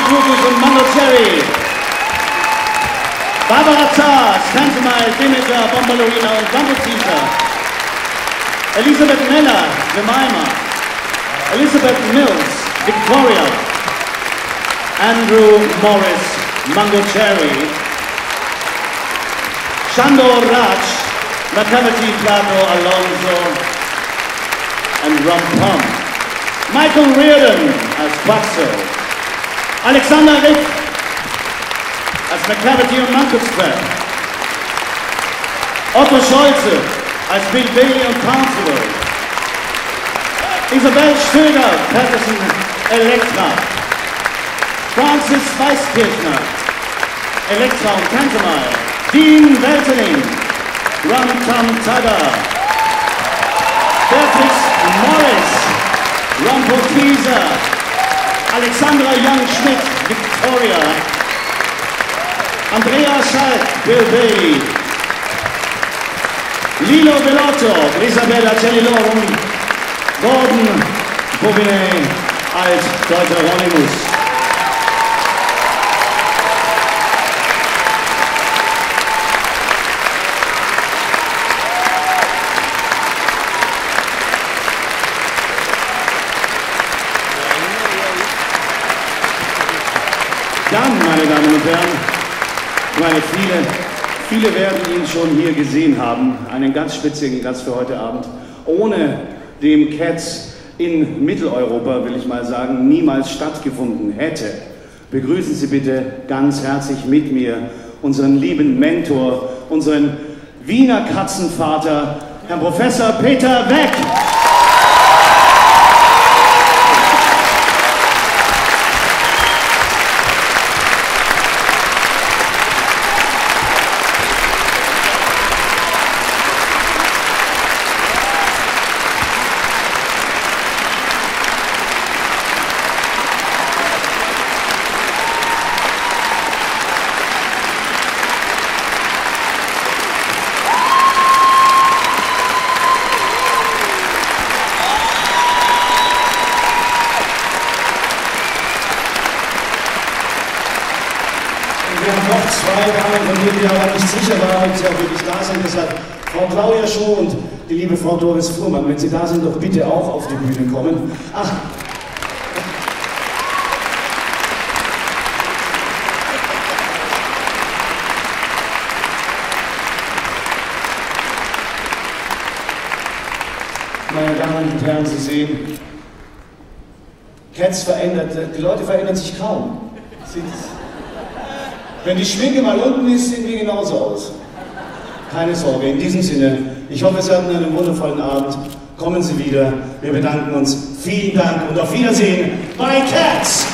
Rufus und Mango Cherry. Barbara Zars, Tanzmai, Demeter, Bombalurina und Bamboo Teaser. Elisabeth Meller, Jemima. Elizabeth Mills, Victoria. Andrew Morris, Mango Cherry. Shandor Raj, McCavity, Plato, Alonso, and Rum Pum. Michael Reardon as Quaxo. Alexander Rick als McCavity und Mankelstrap. Otto Scholze als Bill Bailey und Constable. Isabel Stöger, Patterson, Elektra. Francis Weiskirchner, Elektra und Tanzmai. Dean Weltening, Rum Tum Tada. Beatrix Morris, Rumpo Teaser. Alexandra Young-Schmidt, Victoria. Andrea Schalk, Bill Bailey. Lilo Bellotto, Isabella Cellilorum. Gordon Bobinet als Deutscher Ronimus. Dann, meine Damen und Herren, ich meine, viele werden ihn schon hier gesehen haben, einen ganz speziellen Gast für heute Abend, ohne dem Cats in Mitteleuropa, will ich mal sagen, niemals stattgefunden hätte. Begrüßen Sie bitte ganz herzlich mit mir unseren lieben Mentor, unseren Wiener Katzenvater, Herrn Professor Peter Weck. Wir haben noch zwei Damen, von denen wir aber nicht sicher waren, ob sie auch wirklich da sind. Deshalb Frau Claudia Schuh und die liebe Frau Doris Fuhrmann. Wenn Sie da sind, doch bitte auch auf die Bühne kommen. Ach. Meine Damen und Herren, Sie sehen, Cats verändert, die Leute verändern sich kaum. Wenn die Schminke mal unten ist, sehen wir genauso aus. Keine Sorge, in diesem Sinne, ich hoffe, Sie hatten einen wundervollen Abend. Kommen Sie wieder, wir bedanken uns. Vielen Dank und auf Wiedersehen bei Cats!